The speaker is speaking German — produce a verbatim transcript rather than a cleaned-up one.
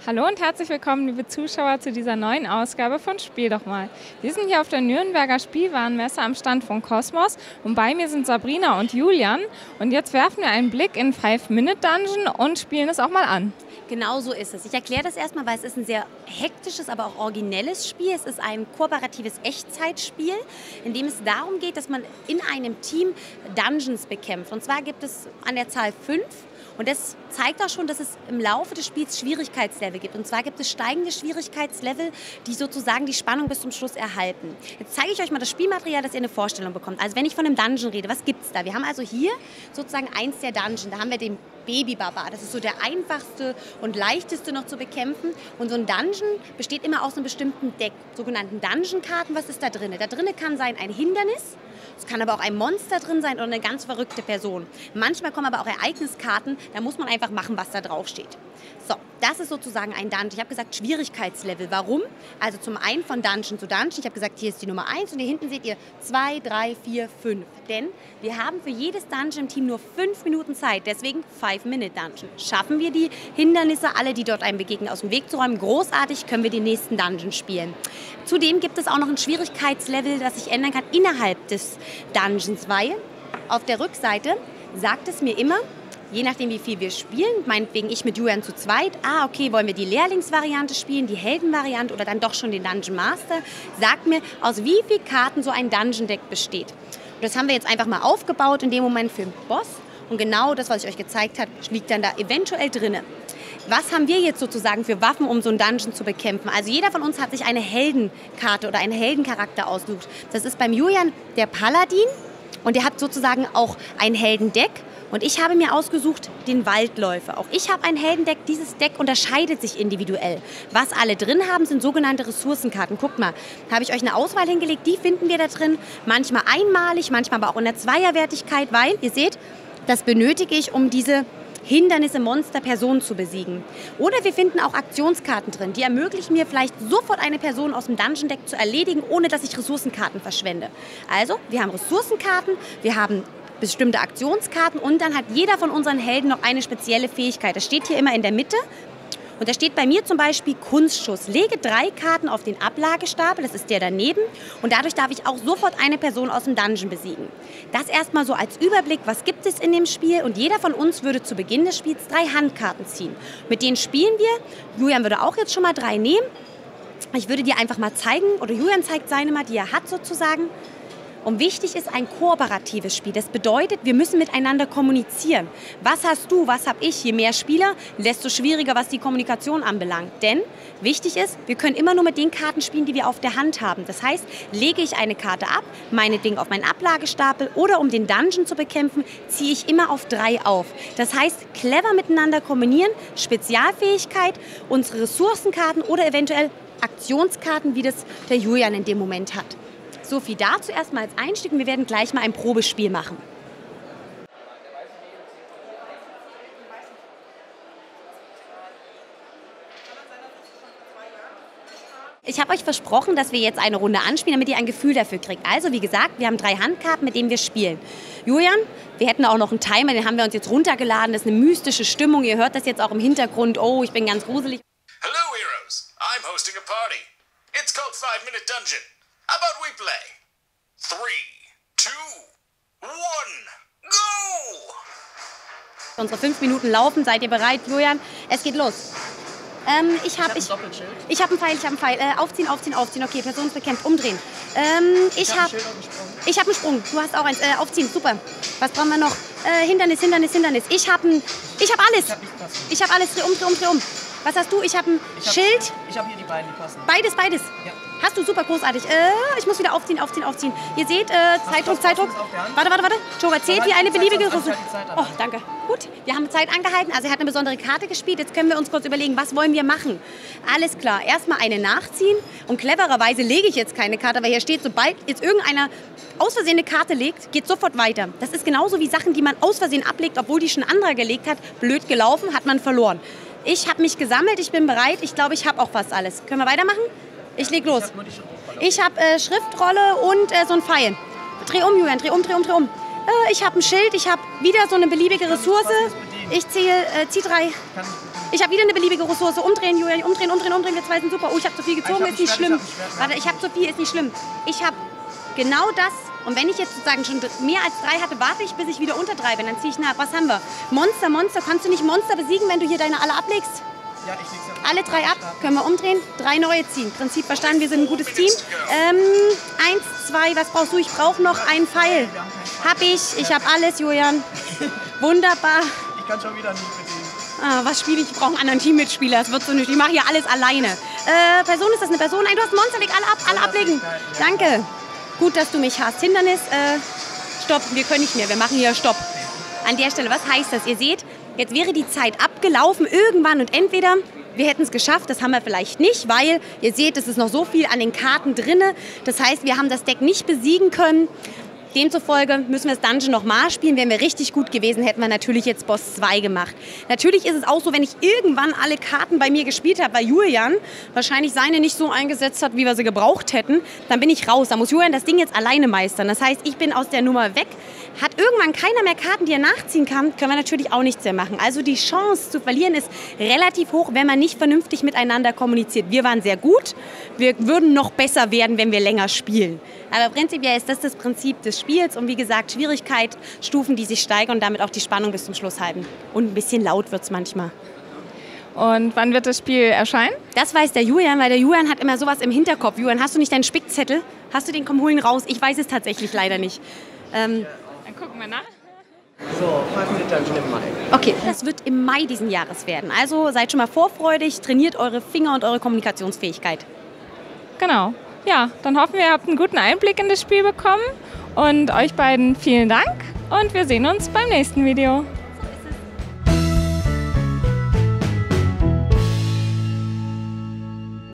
Hallo und herzlich willkommen, liebe Zuschauer, zu dieser neuen Ausgabe von Spiel doch mal. Wir sind hier auf der Nürnberger Spielwarenmesse am Stand von Kosmos und bei mir sind Sabrina und Julian. Und jetzt werfen wir einen Blick in Five-Minute-Dungeon und spielen es auch mal an. Genau so ist es. Ich erkläre das erstmal, weil es ist ein sehr hektisches, aber auch originelles Spiel. Es ist ein kooperatives Echtzeitspiel, in dem es darum geht, dass man in einem Team Dungeons bekämpft. Und zwar gibt es an der Zahl fünf. Und das zeigt auch schon, dass es im Laufe des Spiels Schwierigkeitslevel gibt. Und zwar gibt es steigende Schwierigkeitslevel, die sozusagen die Spannung bis zum Schluss erhalten. Jetzt zeige ich euch mal das Spielmaterial, dass ihr eine Vorstellung bekommt. Also wenn ich von einem Dungeon rede, was gibt es da? Wir haben also hier sozusagen eins der Dungeon. Da haben wir den Baby-Barbar. Das ist so der einfachste und leichteste noch zu bekämpfen. Und so ein Dungeon besteht immer aus einem bestimmten Deck, sogenannten Dungeon-Karten. Was ist da drin? Da drin kann sein ein Hindernis. Es kann aber auch ein Monster drin sein oder eine ganz verrückte Person. Manchmal kommen aber auch Ereigniskarten, da muss man einfach machen, was da drauf steht. So, das ist sozusagen ein Dungeon. Ich habe gesagt Schwierigkeitslevel. Warum? Also zum einen von Dungeon zu Dungeon. Ich habe gesagt, hier ist die Nummer eins und hier hinten seht ihr zwei, drei, vier, fünf. Denn wir haben für jedes Dungeon im Team nur fünf Minuten Zeit. Deswegen Five-Minute-Dungeon. Schaffen wir die Hindernisse, alle, die dort einem begegnen, aus dem Weg zu räumen, großartig, können wir den nächsten Dungeon spielen. Zudem gibt es auch noch ein Schwierigkeitslevel, das sich ändern kann innerhalb des Dungeons, weil auf der Rückseite sagt es mir immer, je nachdem, wie viel wir spielen, meinetwegen ich mit Julian zu zweit, ah, okay, wollen wir die Lehrlingsvariante spielen, die Heldenvariante oder dann doch schon den Dungeon Master, sagt mir, aus wie vielen Karten so ein Dungeon-Deck besteht. Und das haben wir jetzt einfach mal aufgebaut, in dem Moment für den Boss. Und genau das, was ich euch gezeigt habe, liegt dann da eventuell drin. Was haben wir jetzt sozusagen für Waffen, um so einen Dungeon zu bekämpfen? Also jeder von uns hat sich eine Heldenkarte oder einen Heldencharakter ausgesucht. Das ist beim Julian der Paladin und der hat sozusagen auch ein Heldendeck. Und ich habe mir ausgesucht den Waldläufer. Auch ich habe ein Heldendeck. Dieses Deck unterscheidet sich individuell. Was alle drin haben, sind sogenannte Ressourcenkarten. Guckt mal, habe ich euch eine Auswahl hingelegt. Die finden wir da drin. Manchmal einmalig, manchmal aber auch in der Zweierwertigkeit, weil, ihr seht, das benötige ich, um diese Hindernisse, Monster, Personen zu besiegen. Oder wir finden auch Aktionskarten drin, die ermöglichen mir vielleicht sofort eine Person aus dem Dungeon-Deck zu erledigen, ohne dass ich Ressourcenkarten verschwende. Also, wir haben Ressourcenkarten, wir haben bestimmte Aktionskarten und dann hat jeder von unseren Helden noch eine spezielle Fähigkeit. Das steht hier immer in der Mitte. Und da steht bei mir zum Beispiel Kunstschuss. Lege drei Karten auf den Ablagestapel, das ist der daneben. Und dadurch darf ich auch sofort eine Person aus dem Dungeon besiegen. Das erstmal so als Überblick, was gibt es in dem Spiel. Und jeder von uns würde zu Beginn des Spiels drei Handkarten ziehen. Mit denen spielen wir. Julian würde auch jetzt schon mal drei nehmen. Ich würde dir einfach mal zeigen, oder Julian zeigt seine mal, die er hat sozusagen. Und wichtig ist ein kooperatives Spiel. Das bedeutet, wir müssen miteinander kommunizieren. Was hast du, was habe ich? Je mehr Spieler, desto schwieriger, was die Kommunikation anbelangt. Denn wichtig ist, wir können immer nur mit den Karten spielen, die wir auf der Hand haben. Das heißt, lege ich eine Karte ab, meinetwegen auf meinen Ablagestapel oder um den Dungeon zu bekämpfen, ziehe ich immer auf drei auf. Das heißt, clever miteinander kombinieren, Spezialfähigkeit, unsere Ressourcenkarten oder eventuell Aktionskarten, wie das der Julian in dem Moment hat. So viel dazu erstmal als Einstieg und wir werden gleich mal ein Probespiel machen. Ich habe euch versprochen, dass wir jetzt eine Runde anspielen, damit ihr ein Gefühl dafür kriegt. Also wie gesagt, wir haben drei Handkarten, mit denen wir spielen. Julian, wir hätten auch noch einen Timer, den haben wir uns jetzt runtergeladen. Das ist eine mystische Stimmung. Ihr hört das jetzt auch im Hintergrund. Oh, ich bin ganz gruselig. Hello heroes, I'm hosting a party. It's called Five-Minute Dungeon. How about we play? Three, two, one, go! Unsere fünf Minuten laufen. Seid ihr bereit, Julian? Es geht los. Ähm, ich habe ich, ich hab einen Pfeil, ich habe einen Pfeil. Äh, aufziehen, aufziehen, aufziehen. Okay, Person ist bekämpft. Umdrehen. Ähm, ich habe ich hab einen Sprung. Du hast auch eins. Äh, aufziehen, super. Was brauchen wir noch? Äh, Hindernis, Hindernis, Hindernis. Ich habe ich hab alles. Ich habe alles. Dreh um, dreh um, dreh um. Was hast du? Ich habe ein ich hab, Schild. Ich habe hier die beiden, die passen. Beides, beides. Ja. Hast du, super, großartig. Äh, ich muss wieder aufziehen, aufziehen, aufziehen. Ihr seht, äh, Zeitdruck, Zeitdruck. Warte, warte, warte. Joker zählt wie eine beliebige Ressource. Oh, danke. Gut, wir haben Zeit angehalten. Also er hat eine besondere Karte gespielt. Jetzt können wir uns kurz überlegen, was wollen wir machen? Alles klar, erstmal eine nachziehen. Und clevererweise lege ich jetzt keine Karte, weil hier steht, sobald jetzt irgendeiner aus Versehen eine Karte legt, geht sofort weiter. Das ist genauso wie Sachen, die man aus Versehen ablegt, obwohl die schon ein anderer gelegt hat. Blöd gelaufen, hat man verloren. Ich habe mich gesammelt, ich bin bereit. Ich glaube, ich habe auch fast alles. Können wir weitermachen? Ich leg los. Ich habe äh, Schriftrolle und äh, so ein Pfeil. Dreh um, Julian, dreh um, dreh um, dreh um. Äh, ich habe ein Schild, ich habe wieder so eine beliebige Ressource. Ich ziehe, äh, zieh drei. Ich habe wieder eine beliebige Ressource. Umdrehen, Julian, umdrehen, umdrehen, umdrehen. Wir zwei sind super. Oh, ich habe zu viel gezogen, ist nicht schlimm. Warte, ich habe zu viel, ist nicht schlimm. Ich habe genau das. Und wenn ich jetzt sozusagen schon mehr als drei hatte, warte ich, bis ich wieder unter drei bin. Dann ziehe ich nach. Was haben wir? Monster, Monster. Kannst du nicht Monster besiegen, wenn du hier deine alle ablegst? Ja, ich leg's ab. Alle drei ab. Können wir umdrehen. Drei neue ziehen. Prinzip verstanden, wir sind ein gutes Team. Ähm, eins, zwei, was brauchst du? Ich brauche noch einen Pfeil. Hab ich. Ich habe alles, Julian. Wunderbar. Ich kann schon wieder nicht bedienen. Ah, was spiele ich? Ich brauche einen anderen Teammitspieler. Das wird so nicht. Ich mache hier alles alleine. Äh, Person, ist das eine Person? Nein, du hast Monster. Leg alle ab. Alle ablegen. Danke. Gut, dass du mich hast. Hindernis. Äh, stopp. Wir können nicht mehr. Wir machen hier Stopp. An der Stelle, was heißt das? Ihr seht, jetzt wäre die Zeit abgelaufen irgendwann und entweder wir hätten es geschafft, das haben wir vielleicht nicht, weil ihr seht, es ist noch so viel an den Karten drin. Das heißt, wir haben das Deck nicht besiegen können. Demzufolge müssen wir das Dungeon nochmal spielen. Wären wir richtig gut gewesen, hätten wir natürlich jetzt Boss zwei gemacht. Natürlich ist es auch so, wenn ich irgendwann alle Karten bei mir gespielt habe, weil Julian wahrscheinlich seine nicht so eingesetzt hat, wie wir sie gebraucht hätten, dann bin ich raus. Da muss Julian das Ding jetzt alleine meistern. Das heißt, ich bin aus der Nummer weg. Hat irgendwann keiner mehr Karten, die er nachziehen kann, können wir natürlich auch nichts mehr machen. Also die Chance zu verlieren ist relativ hoch, wenn man nicht vernünftig miteinander kommuniziert. Wir waren sehr gut, wir würden noch besser werden, wenn wir länger spielen. Aber prinzipiell ist das das Prinzip des Spiels und wie gesagt, Schwierigkeit, Stufen, die sich steigern und damit auch die Spannung bis zum Schluss halten. Und ein bisschen laut wird es manchmal. Und wann wird das Spiel erscheinen? Das weiß der Julian, weil der Julian hat immer sowas im Hinterkopf. Julian, hast du nicht deinen Spickzettel? Hast du den? Komm, hol ihn raus. Ich weiß es tatsächlich leider nicht. Ähm, Dann gucken wir nach. So, Five Minute Dungeon im Mai. Okay, das wird im Mai diesen Jahres werden. Also seid schon mal vorfreudig, trainiert eure Finger und eure Kommunikationsfähigkeit. Genau. Ja, dann hoffen wir, ihr habt einen guten Einblick in das Spiel bekommen. Und euch beiden vielen Dank und wir sehen uns beim nächsten Video.